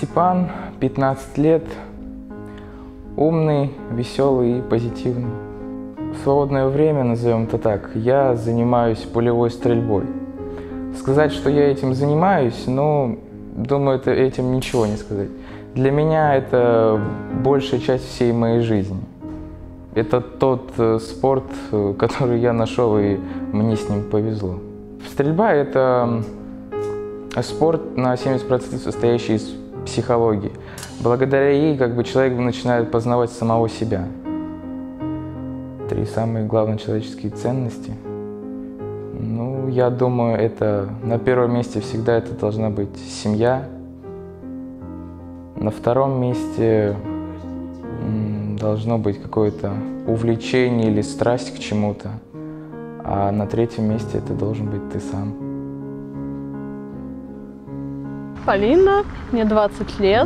Степан, 15 лет, умный, веселый и позитивный. В свободное время, назовем это так, я занимаюсь пулевой стрельбой. Сказать, что я этим занимаюсь, ну, думаю, этим ничего не сказать. Для меня это большая часть всей моей жизни. Это тот спорт, который я нашел, и мне с ним повезло. Стрельба – это спорт на 70% состоящий из психологии. Благодаря ей человек начинает познавать самого себя. 3 самые главные человеческие ценности. Ну, я думаю, это на первом месте всегда это должна быть семья. На втором месте должно быть какое-то увлечение или страсть к чему-то. А на 3-м месте это должен быть ты сам. Полина, мне 20 лет.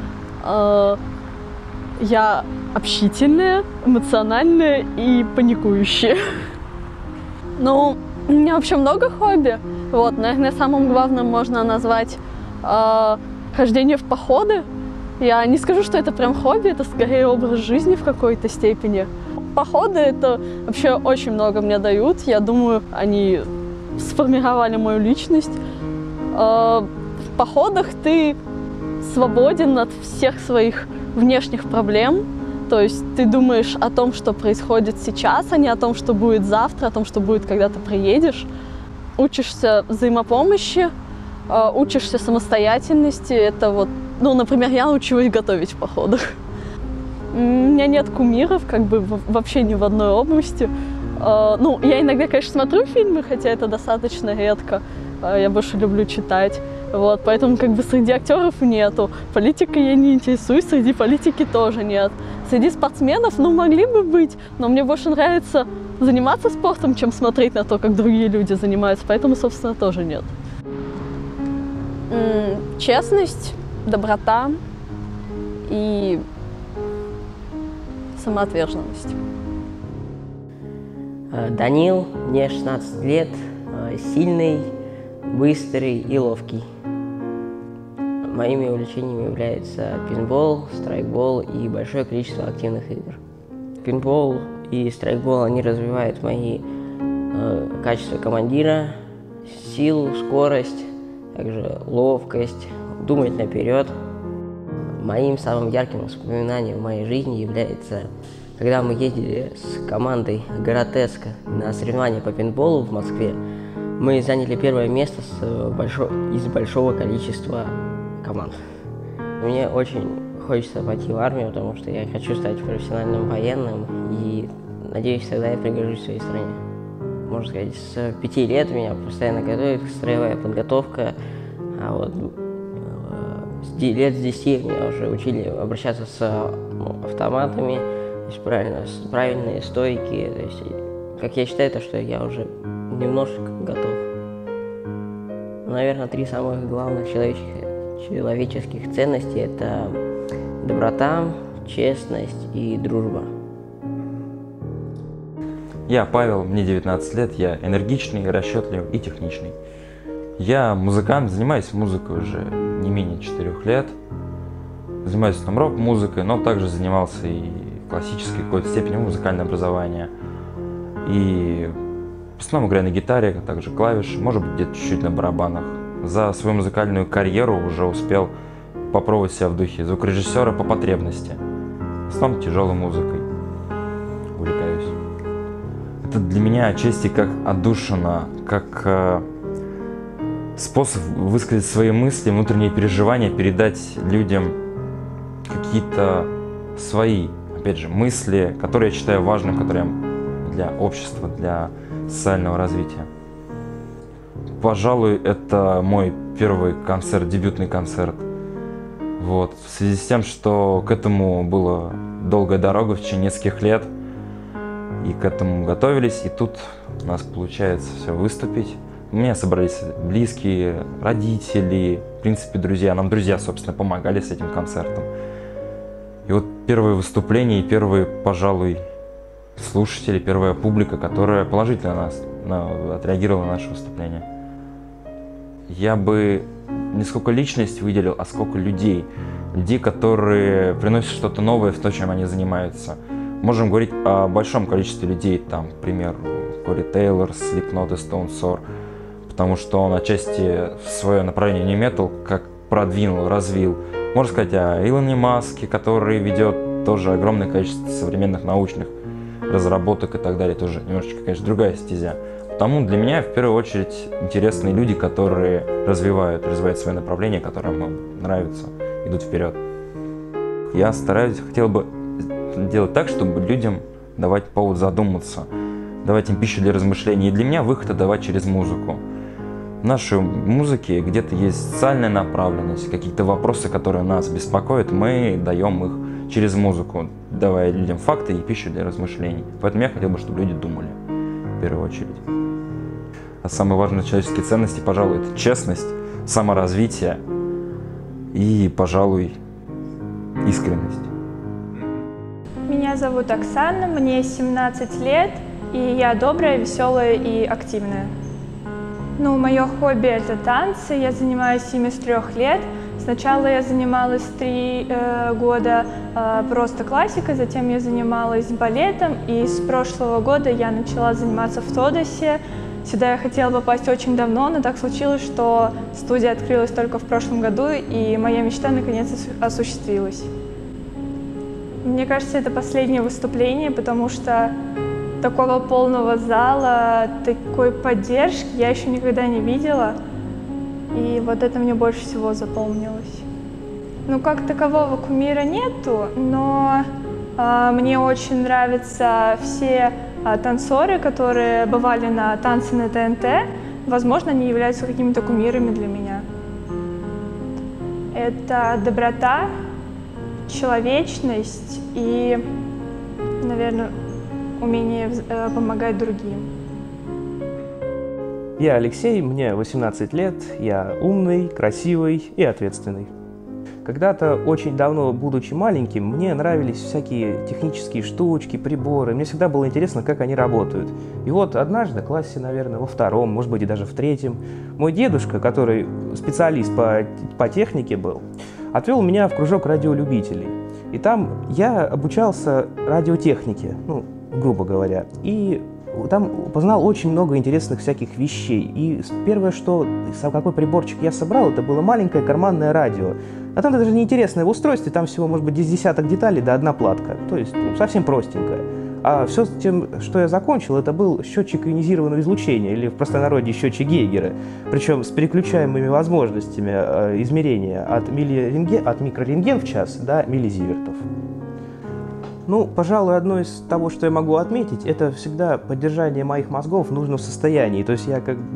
Я общительная, эмоциональная и паникующая. Ну, у меня вообще много хобби. Вот, наверное, самым главным можно назвать хождение в походы. Я не скажу, что это прям хобби, это скорее образ жизни в какой-то степени. Походы это вообще очень много мне дают. Я думаю, они сформировали мою личность. В походах ты свободен от всех своих внешних проблем. То есть ты думаешь о том, что происходит сейчас, а не о том, что будет завтра, о том, что будет, когда ты приедешь. Учишься взаимопомощи, учишься самостоятельности. Это вот, ну, например, я научилась готовить в походах. У меня нет кумиров, вообще ни в одной области. Ну, я иногда, конечно, смотрю фильмы, хотя это достаточно редко. Я больше люблю читать. Вот, поэтому среди актеров нету. Политикой я не интересуюсь, среди политики тоже нет. Среди спортсменов, ну, могли бы быть, но мне больше нравится заниматься спортом, чем смотреть на то, как другие люди занимаются, поэтому, собственно, тоже нет. Честность, доброта и самоотверженность. Данил, мне 16 лет, сильный, быстрый и ловкий. Моими увлечениями являются пейнтбол, страйкбол и большое количество активных игр. Пейнтбол и страйкбол, они развивают мои качества командира, силу, скорость, также ловкость, думать наперед. Моим самым ярким воспоминанием в моей жизни является, когда мы ездили с командой Горотеска на соревнования по пейнтболу в Москве. Мы заняли 1-е место из большого количества команд. Мне очень хочется пойти в армию, потому что я хочу стать профессиональным военным и надеюсь, тогда я пригожусь своей стране. Можно сказать, с 5 лет меня постоянно готовят, строевая подготовка, а вот лет с 10 меня уже учили обращаться с автоматами, то есть правильные стойки, то есть, как я считаю, что я уже немножко готов. Наверное, 3 самых главных человеческих ценности – это доброта, честность и дружба. Я Павел, мне 19 лет, я энергичный, расчетливый и техничный. Я музыкант, занимаюсь музыкой уже не менее 4 лет. Занимаюсь там рок-музыкой, но также занимался и классической в какой-то степени музыкальное образование. И в основном играю на гитаре, а также клавиши, может быть где-то чуть-чуть на барабанах. За свою музыкальную карьеру уже успел попробовать себя в духе звукорежиссера по потребности. В основном тяжелой музыкой увлекаюсь. Это для меня отчасти как отдушина, как способ высказать свои мысли, внутренние переживания, передать людям какие-то свои, опять же, мысли, которые я считаю важными, которые для общества, для социального развития. Пожалуй, это мой первый концерт, дебютный концерт. Вот. В связи с тем, что к этому была долгая дорога в течение нескольких лет, и к этому готовились, и тут у нас получается все выступить. У меня собрались близкие, родители, в принципе, друзья. Нам друзья, собственно, помогали с этим концертом. И вот первое выступление и первые, пожалуй, слушатели, первая публика, которая положительно отреагировала на наше выступление. Я бы не сколько личность выделил, а сколько людей. Людей, которые приносят что-то новое в то, чем они занимаются. Можем говорить о большом количестве людей, там, к примеру, Кори Тейлор, Slipknot и Stone Sour, потому что он отчасти свое направление New Metal как продвинул, развил. Можно сказать о Илоне Маске, который ведет тоже огромное количество современных научных разработок и так далее. Тоже немножечко, конечно, другая стезя. Потому для меня в первую очередь интересные люди, которые развивают свое направление, которое им нравится, идут вперед. Я хотел бы делать так, чтобы людям давать повод задуматься, давать им пищу для размышлений. И для меня выход это давать через музыку. В нашей музыке где-то есть социальная направленность, какие-то вопросы, которые нас беспокоят, мы даем их через музыку, давая людям факты и пищу для размышлений. Поэтому я хотел бы, чтобы люди думали в первую очередь. А самые важные человеческие ценности, пожалуй, это честность, саморазвитие и, пожалуй, искренность. Меня зовут Оксана, мне 17 лет, и я добрая, веселая и активная. Мое хобби – это танцы, я занимаюсь ими с 3 лет. Сначала я занималась 3 года просто классикой, затем я занималась балетом, и с прошлого года я начала заниматься в Тодосе. Сюда я хотела попасть очень давно, но так случилось, что студия открылась только в прошлом году, и моя мечта наконец осуществилась. Мне кажется, это последнее выступление, потому что такого полного зала, такой поддержки я еще никогда не видела. И вот это мне больше всего запомнилось. Как такового кумира нету, но мне очень нравятся все танцоры, которые бывали на «Танцы на ТНТ». Возможно, они являются какими-то кумирами для меня. Это доброта, человечность и, наверное, умение помогать другим. Я Алексей, мне 18 лет, я умный, красивый и ответственный. Когда-то, очень давно, будучи маленьким, мне нравились всякие технические штучки, приборы. Мне всегда было интересно, как они работают. И вот однажды, в классе, наверное, во 2-м, может быть, и даже в 3-м, мой дедушка, который специалист по технике был, отвел меня в кружок радиолюбителей. И там я обучался радиотехнике, грубо говоря. И там познал очень много интересных всяких вещей. И первое, какой приборчик я собрал, это было маленькое карманное радио. А там даже не интересное в устройстве, там всего, может быть, 10 деталей да одна платка. То есть совсем простенькое. А все тем, что я закончил, это был счетчик ионизированного излучения, или в простонародье счетчик Гейгера. Причем с переключаемыми возможностями измерения от микрорентген в час до миллизивертов. Пожалуй, одно из того, что я могу отметить, это всегда поддержание моих мозгов в нужном состоянии. То есть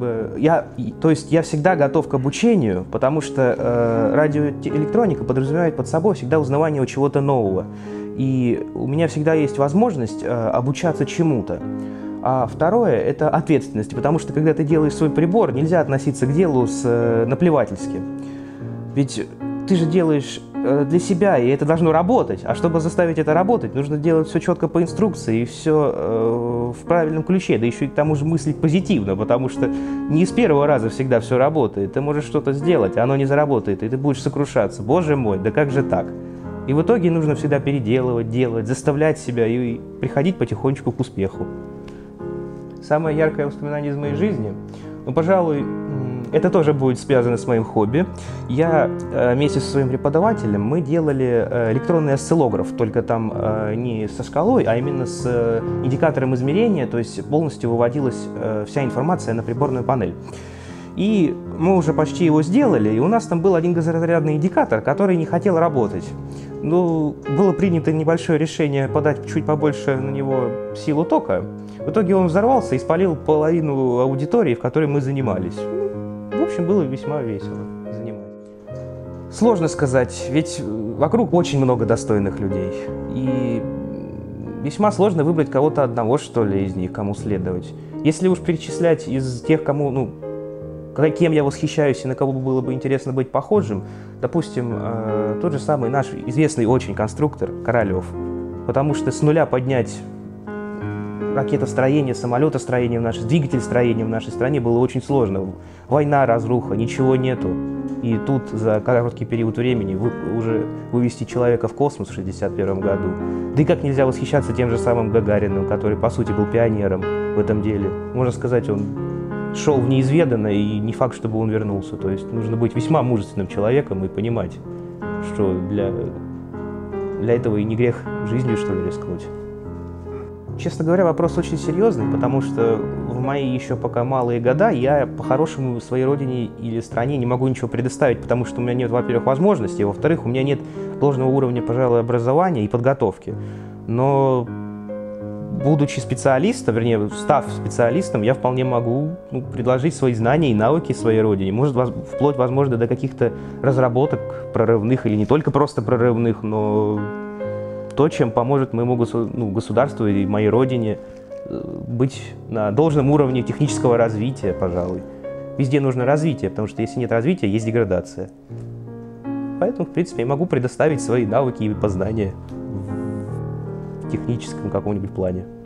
я всегда готов к обучению, потому что радиоэлектроника подразумевает под собой всегда узнавание чего-то нового. И у меня всегда есть возможность обучаться чему-то. А второе – это ответственность, потому что когда ты делаешь свой прибор, нельзя относиться к делу наплевательски. Ведь ты же делаешь для себя, и это должно работать. А чтобы заставить это работать, нужно делать все четко по инструкции и все в правильном ключе. Да еще и к тому же мыслить позитивно, потому что не с первого раза всегда все работает. Ты можешь что-то сделать, а оно не заработает, и ты будешь сокрушаться. Боже мой, да как же так? И в итоге нужно всегда переделывать, делать, заставлять себя и приходить потихонечку к успеху. Самое яркое воспоминание из моей жизни, пожалуй, это тоже будет связано с моим хобби. Я вместе со своим преподавателем мы делали электронный осциллограф, только там не со шкалой, а именно с индикатором измерения, то есть полностью выводилась вся информация на приборную панель. И мы уже почти его сделали, и у нас там был один газоразрядный индикатор, который не хотел работать. Было принято небольшое решение подать чуть побольше на него силу тока. В итоге он взорвался и спалил половину аудитории, в которой мы занимались. В общем, было весьма весело заниматься. Сложно сказать, ведь вокруг очень много достойных людей. И весьма сложно выбрать кого-то одного, что ли, из них, кому следовать. Если уж перечислять из тех, кем я восхищаюсь и на кого было бы интересно быть похожим, допустим, тот же самый наш известный очень конструктор Королёв. Потому что с нуля поднять ракетостроение, самолетостроение, двигательстроение в нашей стране было очень сложно. Война, разруха, ничего нету. И тут за короткий период времени уже вывести человека в космос в 1961 году. Да и как нельзя восхищаться тем же самым Гагариным, который, по сути, был пионером в этом деле. Можно сказать, он шел в неизведанное, и не факт, чтобы он вернулся. То есть нужно быть весьма мужественным человеком и понимать, что для этого и не грех жизнью, что ли, рискнуть. Честно говоря, вопрос очень серьезный, потому что в мои еще пока малые года я по-хорошему своей родине или стране не могу ничего предоставить, потому что у меня нет, во-первых, возможностей, а во-вторых, у меня нет должного уровня, пожалуй, образования и подготовки. Но, будучи специалистом, вернее, став специалистом, я вполне могу предложить свои знания и навыки своей родине, может, вплоть, возможно, до каких-то разработок прорывных или не только просто прорывных, но то, чем поможет моему государству и моей родине быть на должном уровне технического развития, пожалуй. Везде нужно развитие, потому что если нет развития, есть деградация. Поэтому, в принципе, я могу предоставить свои навыки и познания в техническом каком-нибудь плане.